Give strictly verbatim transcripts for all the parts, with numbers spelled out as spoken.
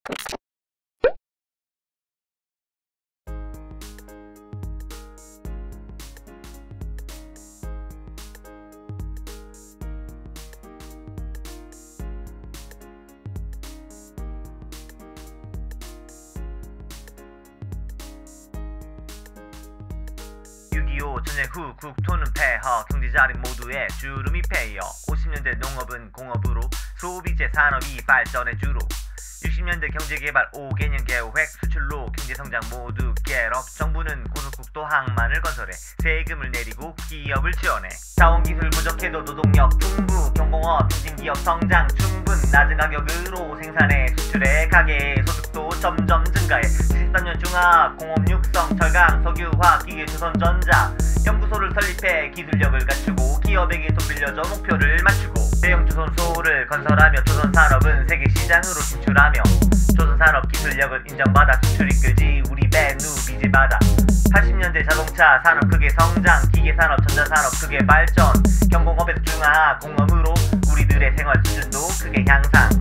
육이오 전쟁 후 국토는 폐허, 경제자립 모두의 주름이 패여. 오십 년대 농업은 공업으로, 소비재 산업이 발전의 주로. 육십 년대 경제개발 오 개년 계획, 수출로 경제성장 모두 겟업. 정부는 고속국도 항만을 건설해 세금을 내리고 기업을 지원해. 자원기술 부족해도 노동력 충분, 경공업 중진기업 성장 충분. 낮은 가격으로 생산해 수출해 가계의 소득도 점점 증가해. 칠십삼 년 중합 공업 육성 철강 석유 화학 기계 조선전자 연구소를 설립해 기술력을 갖추고 기업에게 돈 빌려줘 목표를 맞추고. 대형 조선소를 건설하며 조선산업은 세계시장으로 진출하며 조선산업 기술력을 인정받아 수출 이끌지 우리 배누 빚을 받아. 팔십 년대 자동차 산업 크게 성장, 기계산업 전자산업 크게 발전. 경공업에서 중화 공업으로 우리들의 생활 수준도 크게 향상.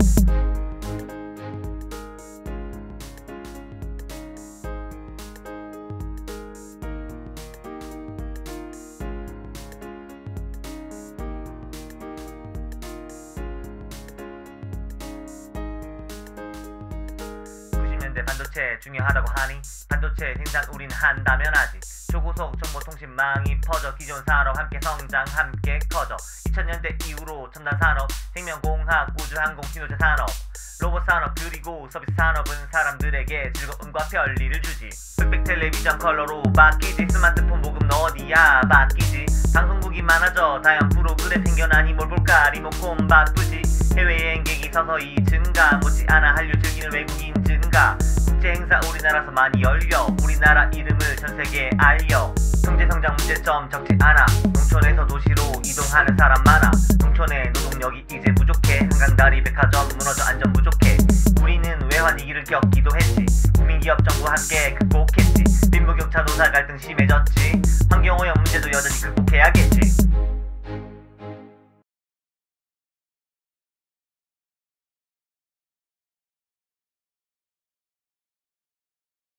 구십 년대 반도체 중요하다고 하니 반도체 생산 우린 한다면 하지. 초고속 정보통신망이 퍼져 기존 산업 함께 성장 함께 커져. 이천 년대 이후로 첨단 산업, 생명공학, 우주항공, 신호재 산업, 로봇 산업 그리고 서비스 산업은 사람들에게 즐거움과 편리를 주지. 흑백 텔레비전 컬러로 바뀌지. 스마트폰 보급 너 어디야 바뀌지. 방송국이 많아져 다양한 프로그램 생겨나니 뭘 볼까 리모컨 바쁘지. 해외여행객이 서서히 증가, 못지않아 한류 즐기는 외국인 증가. 국제행사 우리나라서 많이 열려 우리나라 이름을 전세계에 알려. 경제성장 문제점 적지 않아. 농촌에서 도시로 이동하는 사람 많아. 농촌의 노동력이 이제 부족해. 한강다리 백화점 무너져 안전 부족해. 우리는 외환위기를 겪기도 했지. 국민기업 정부 함께 극복했지. 빈부격차 노사 갈등 심해졌지. 환경오염 문제도 여전히 극복해야겠지.